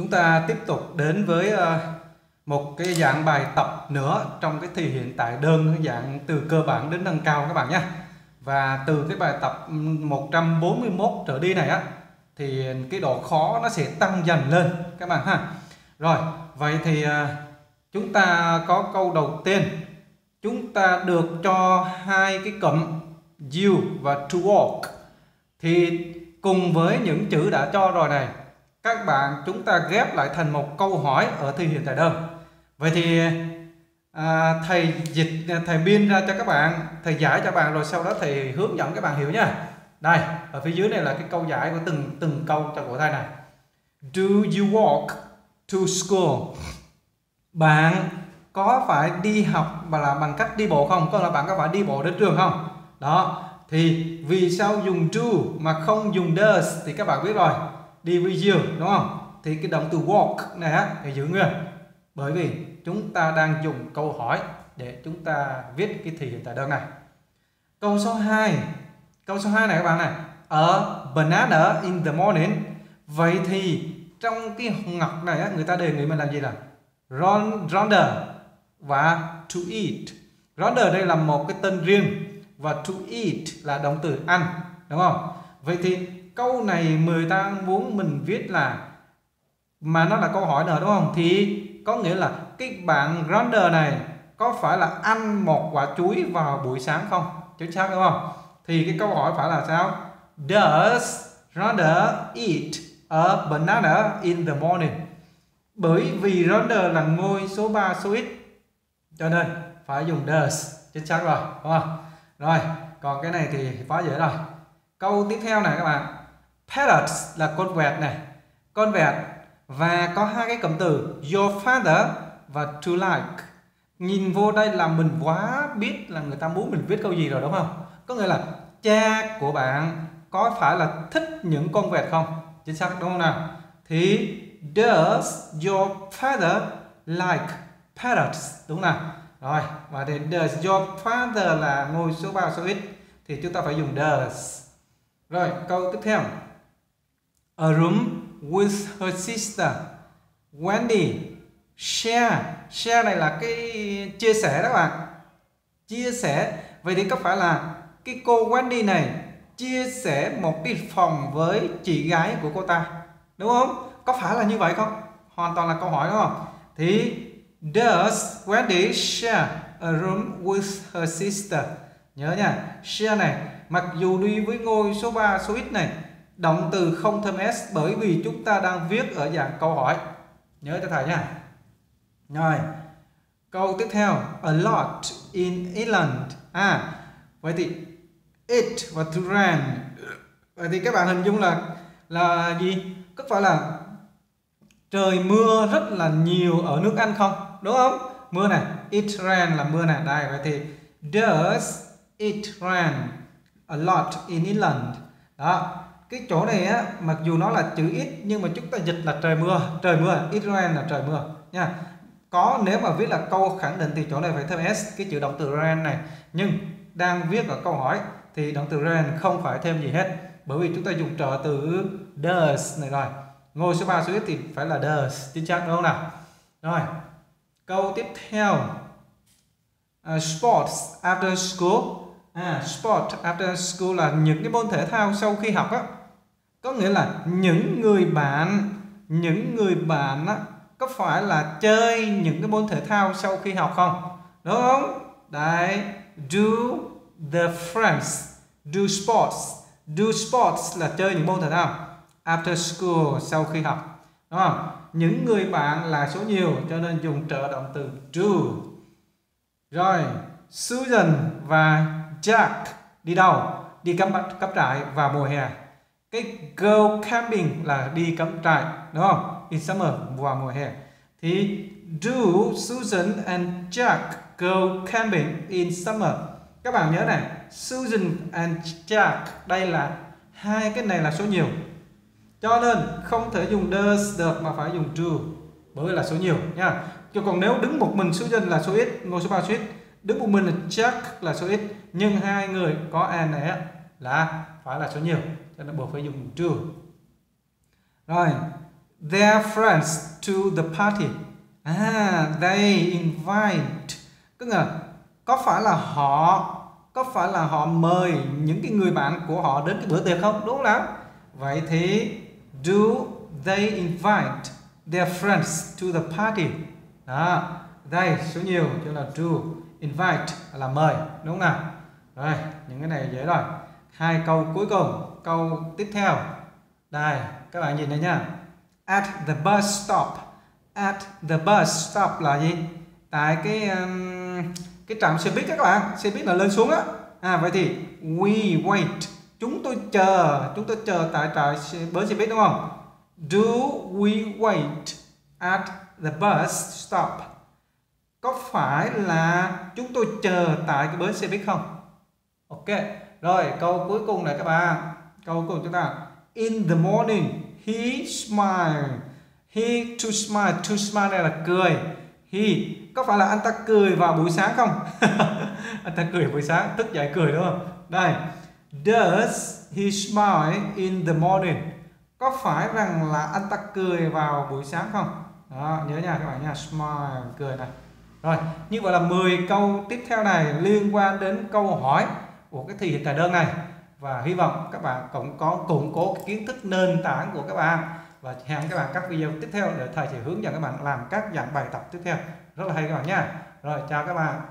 Chúng ta tiếp tục đến với một cái dạng bài tập nữa trong cái thì hiện tại đơn, cái dạng từ cơ bản đến nâng cao các bạn nhé. Và từ cái bài tập 141 trở đi này á thì cái độ khó nó sẽ tăng dần lên các bạn ha. Rồi, vậy thì chúng ta có câu đầu tiên. Chúng ta được cho hai cái cụm you và to walk. Thì cùng với những chữ đã cho rồi này, các bạn chúng ta ghép lại thành một câu hỏi ở thì hiện tại đơn. Vậy thì thầy biên ra cho các bạn, thầy giải cho bạn rồi sau đó thầy hướng dẫn các bạn hiểu nha. Đây, ở phía dưới này là cái câu giải của từng câu cho của thầy này. Do you walk to school? Bạn có phải đi học bằng cách đi bộ không? Có là bạn có phải đi bộ đến trường không? Đó, thì vì sao dùng do mà không dùng does thì các bạn biết rồi. Đi with you đúng không? Thì cái động từ walk này á thì giữ nguyên. Bởi vì chúng ta đang dùng câu hỏi để chúng ta viết cái thì hiện tại đơn này. Câu số 2. Câu số 2 này các bạn này. A banana in the morning. Vậy thì trong cái ngoặc này á, người ta đề nghị mình làm gì là rather và to eat. Rather đây là một cái tên riêng và to eat là động từ ăn, đúng không? Vậy thì câu này người ta muốn mình viết là, mà nó là câu hỏi nữa đúng không? Thì có nghĩa là cái bạn rather này có phải là ăn một quả chuối vào buổi sáng không? Chính xác đúng không? Thì cái câu hỏi phải là sao? Does rather eat a banana in the morning? Bởi vì rather là ngôi số 3 số ít, cho nên phải dùng does. Chính xác rồi, đúng không? Rồi, còn cái này thì quá dễ rồi. Câu tiếp theo này các bạn. Parrots là con vẹt này. Con vẹt và có hai cái cụm từ your father và to like. Nhìn vô đây là mình quá biết là người ta muốn mình viết câu gì rồi đúng không? Có nghĩa là cha của bạn có phải là thích những con vẹt không? Chính xác đúng không nào? Thì does your father like parrots, đúng nào? Rồi, và thì does your father là ngôi số 3 số ít thì chúng ta phải dùng does. Rồi, câu tiếp theo. A room with her sister Wendy. Share này là cái chia sẻ đó các bạn. Chia sẻ. Vậy thì có phải là cái cô Wendy này chia sẻ một cái phòng với chị gái của cô ta, đúng không? Có phải là như vậy không? Hoàn toàn là câu hỏi đúng không? Thì does Wendy share a room with her sister? Nhớ nha, share này mặc dù đi với ngôi số 3 số ít này, động từ không thêm s bởi vì chúng ta đang viết ở dạng câu hỏi. Nhớ cho thầy nha. Rồi, câu tiếp theo. A lot in England. Vậy thì it và to rain. Vậy thì các bạn hình dung là gì? Có phải là trời mưa rất là nhiều ở nước Anh không? Đúng không? Mưa này, it rain là mưa này. Đây, vậy thì does it rain a lot in England? Đó, cái chỗ này á, mặc dù nó là chữ ít nhưng mà chúng ta dịch là trời mưa, it rain là trời mưa nha. Có nếu mà viết là câu khẳng định thì chỗ này phải thêm s, cái chữ động từ rain này. Nhưng đang viết ở câu hỏi thì động từ rain không phải thêm gì hết, bởi vì chúng ta dùng trợ từ does này rồi. Ngôi số 3 số ít thì phải là does, chính xác đúng không nào? Rồi, câu tiếp theo. Sports after school. Sport after school là những cái môn thể thao sau khi học á. Có nghĩa là những người bạn á, có phải là chơi những cái môn thể thao sau khi học không? Đúng không? Đấy, do the friends do sports. Do sports là chơi những môn thể thao. After school sau khi học. Đúng không? Những người bạn là số nhiều cho nên dùng trợ động từ do. Rồi, Susan và Jack đi đâu? Đi cắm trại vào mùa hè. Cái go camping là đi cắm trại, đúng không? In summer, vào mùa hè. Thì do Susan and Jack go camping in summer? Các bạn nhớ này, Susan and Jack đây là hai cái này là số nhiều, cho nên không thể dùng does được mà phải dùng do, bởi vì là số nhiều nha. Chứ còn nếu đứng một mình Susan là số ít, ngôi số 3 số ít, đứng một mình là Jack là số ít, nhưng hai người có and này là phải là số nhiều, cho nên buộc phải dùng do. Rồi, their friends to the party. They invite, tức là có phải là họ mời những cái người bạn của họ đến cái bữa tiệc không? Đúng lắm. Vậy thì do they invite their friends to the party? Đó, đây số nhiều cho là do, invite là mời, đúng không nào? Rồi, những cái này dễ rồi. Hai câu cuối cùng, câu tiếp theo. Đây, các bạn nhìn đây nha. At the bus stop. At the bus stop là gì? Tại cái trạm xe buýt các bạn, xe buýt là lên xuống á. Vậy thì we wait, chúng tôi chờ tại bến xe buýt, đúng không? Do we wait at the bus stop? Có phải là chúng tôi chờ tại cái bến xe buýt không? Ok. Rồi, câu cuối cùng này các bạn. Câu cuối cùng chúng ta. In the morning, he smiled. To smile này là cười. He, có phải là anh ta cười vào buổi sáng không? Anh ta cười buổi sáng, thức dậy cười, đúng không? Đây. Does he smile in the morning? Có phải rằng là anh ta cười vào buổi sáng không? Đó, nhớ nha các bạn nha. Smile, cười này. Rồi, như vậy là 10 câu tiếp theo này liên quan đến câu hỏi của cái thì hiện tại đơn này. Và hy vọng các bạn cũng có củng cố cái kiến thức nền tảng của các bạn. Và hẹn các bạn các video tiếp theo để thầy sẽ hướng dẫn các bạn làm các dạng bài tập tiếp theo. Rất là hay các bạn nha. Rồi, chào các bạn.